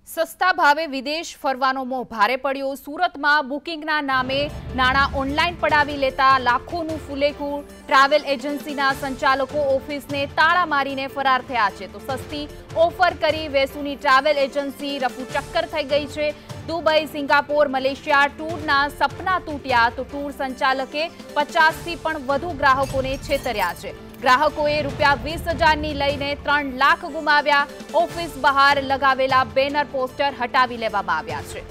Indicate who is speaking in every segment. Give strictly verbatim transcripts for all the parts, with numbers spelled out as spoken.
Speaker 1: સસ્તા ભાવે વિદેશ ફરવાનો મોહ ભારે પડ્યો। સુરતમાં બુકિંગના નામે નાણાં ઓનલાઈન પડાવી લેતા લાખોનું ફુલેકું। ટ્રાવેલ એજન્સીના સંચાલકો ઓફિસને તાળા મારીને ફરાર થયા છે તો સસ્તી ઓફર કરી વેસુની ટ્રાવેલ એજન્સી રફુચક્કર થઈ ગઈ છે। દુબઈ, સિંગાપોર, મલેશિયા ટૂરના સપના તૂટ્યા તો ટૂર સંચાલકે પચાસથી પણ વધુ ગ્રાહકોને છેતર્યા છે। ગ્રાહકોએ રૂપિયા વીસ હજારની લઈને ત્રણ લાખ ગુમાવ્યા। ઓફિસ બહાર લગાવેલા બેનર પોસ્ટર हटावी लेवामां આવ્યા છે।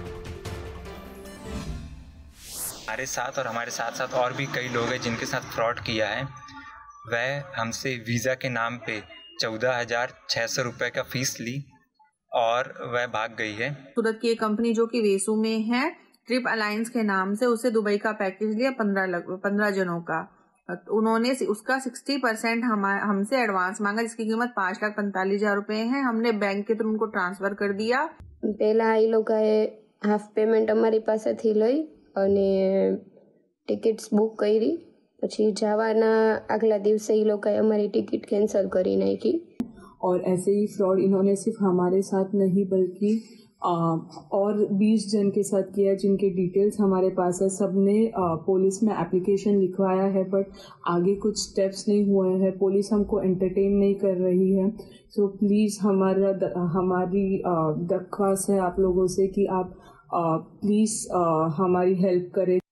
Speaker 2: हमारे साथ और हमारे साथ साथ और भी कई लोग हैं जिनके साथ फ्रॉड किया है। वह हमसे वीज़ा के नाम पे चौदह हजार छः सौ रुपये का फीस ली और वह भाग गई है।
Speaker 3: सूरत की एक कंपनी जो कि वेसु में है, ट्रिप अलायंस के नाम से उसे दुबई का पैकेज लिया पंद्रह पंद्रह जनों का। उन्होंने उसका साठ परसेंट हम हमसे एडवांस मांगा जिसकी कीमत पाँच लाख पैंतालीस हजार रुपए है। हमने बैंक के थ्रू उनको ट्रांसफर कर दिया।
Speaker 4: पहला ये लोग हाफ पेमेंट अमारी पासेथी लई अने टिकिट्स बुक करी, पछी जवाना अगला दिवसे ये लोग अमारी टिकिट कैंसल करी नाखी।
Speaker 5: और ऐसे ही फ्रॉड इन्होंने सिर्फ हमारे साथ नहीं बल्कि आ, और बीस जन के साथ किया जिनके डिटेल्स हमारे पास है। सबने पुलिस में एप्लीकेशन लिखवाया है बट आगे कुछ स्टेप्स नहीं हुए हैं। पुलिस हमको एंटरटेन नहीं कर रही है। सो प्लीज़ हमारा हमारी दरख्वास्त है आप लोगों से कि आप प्लीज़ हमारी हेल्प करें।